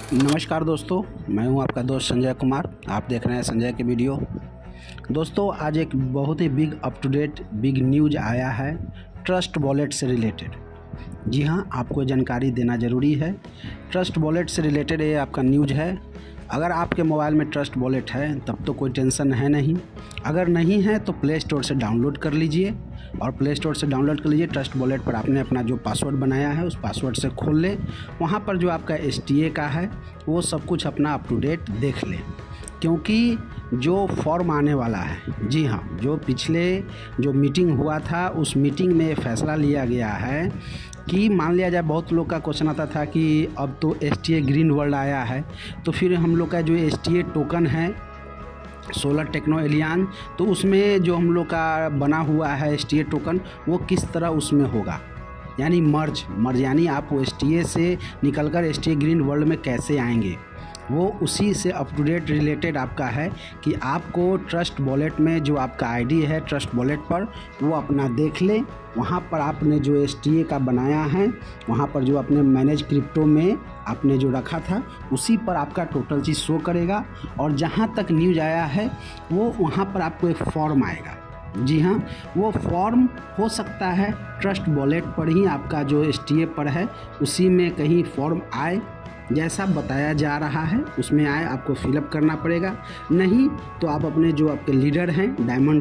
नमस्कार दोस्तों, मैं हूं आपका दोस्त संजय कुमार। आप देख रहे हैं संजय के वीडियो। दोस्तों, आज एक बहुत ही big up to date big news आया है ट्रस्ट वॉलेट से रिलेटेड। जी हां, आपको जानकारी देना ज़रूरी है। ट्रस्ट वॉलेट से रिलेटेड ये आपका न्यूज़ है। अगर आपके मोबाइल में ट्रस्ट वॉलेट है तब तो कोई टेंशन है नहीं। अगर नहीं है तो प्ले स्टोर से डाउनलोड कर लीजिए और प्ले स्टोर से डाउनलोड कर लीजिए। ट्रस्ट वॉलेट पर आपने अपना जो पासवर्ड बनाया है उस पासवर्ड से खोल लें। वहाँ पर जो आपका STA का है वो सब कुछ अपना अप टू डेट देख लें, क्योंकि जो फॉर्म आने वाला है, जी हाँ, जो पिछले जो मीटिंग हुआ था उस मीटिंग में फैसला लिया गया है कि मान लिया जाए, बहुत लोग का क्वेश्चन आता था कि अब तो STA ग्रीन वर्ल्ड आया है तो फिर हम लोग का जो STA टोकन है सोलर टेक्नो एलियन, तो उसमें जो हम लोग का बना हुआ है STA टोकन वो किस तरह उसमें होगा, यानी मर्ज यानी आप वो STA से निकलकर STA ग्रीन वर्ल्ड में कैसे आएंगे, वो उसी से अप टू डेट रिलेटेड आपका है कि आपको ट्रस्ट वॉलेट में जो आपका ID है ट्रस्ट वॉलेट पर वो अपना देख लें। वहाँ पर आपने जो STA का बनाया है, वहाँ पर जो आपने मैनेज क्रिप्टो में आपने जो रखा था उसी पर आपका टोटल चीज़ शो करेगा। और जहाँ तक न्यूज़ आया है वो वहाँ पर आपको एक फॉर्म आएगा। जी हाँ, वो फॉर्म हो सकता है ट्रस्ट वॉलेट पर ही आपका जो STA पर है उसी में कहीं फॉर्म आए, जैसा बताया जा रहा है उसमें आए, आपको फिलअप करना पड़ेगा। नहीं तो आप अपने जो आपके लीडर हैं डायमंड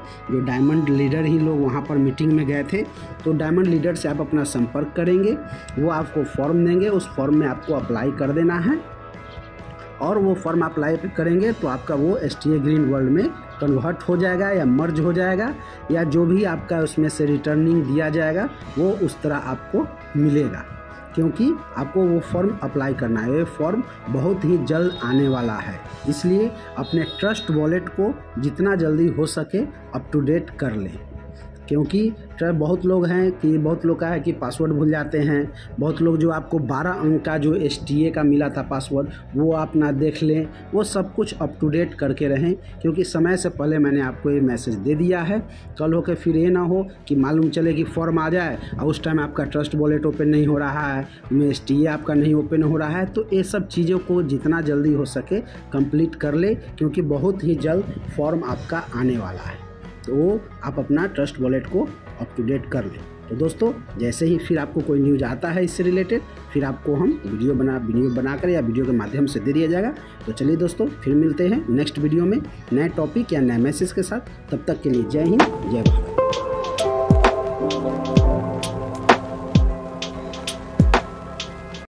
लीडर ही लोग वहाँ पर मीटिंग में गए थे, तो डायमंड लीडर से आप अपना संपर्क करेंगे, वो आपको फॉर्म देंगे। उस फॉर्म में आपको अप्लाई कर देना है और वो फॉर्म अप्लाई करेंगे तो आपका वो STA ग्रीन वर्ल्ड में कन्वर्ट हो जाएगा या मर्ज हो जाएगा, या जो भी आपका उसमें से रिटर्निंग दिया जाएगा वो उस तरह आपको मिलेगा, क्योंकि आपको वो फॉर्म अप्लाई करना है। ये फॉर्म बहुत ही जल्द आने वाला है, इसलिए अपने ट्रस्ट वॉलेट को जितना जल्दी हो सके अप टू डेट कर लें। क्योंकि बहुत लोग का है कि पासवर्ड भूल जाते हैं। बहुत लोग जो आपको 12 अंक का जो STA का मिला था पासवर्ड वो आप ना देख लें। वो सब कुछ अप टू डेट करके रहें, क्योंकि समय से पहले मैंने आपको ये मैसेज दे दिया है। कल होकर फिर ये ना हो कि मालूम चले कि फॉर्म आ जाए और उस टाइम आपका ट्रस्ट वॉलेट ओपन नहीं हो रहा है, STA आपका नहीं ओपन हो रहा है। तो ये सब चीज़ों को जितना जल्दी हो सके कंप्लीट कर ले, क्योंकि बहुत ही जल्द फॉर्म आपका आने वाला है। तो आप अपना ट्रस्ट वॉलेट को अप टू डेट कर लें। तो दोस्तों, जैसे ही फिर आपको कोई न्यूज़ आता है इससे रिलेटेड, फिर आपको हम वीडियो बनाकर या वीडियो के माध्यम से दे दिया जाएगा। तो चलिए दोस्तों, फिर मिलते हैं नेक्स्ट वीडियो में नए टॉपिक या नए मैसेज के साथ। तब तक के लिए जय हिंद, जय भारत।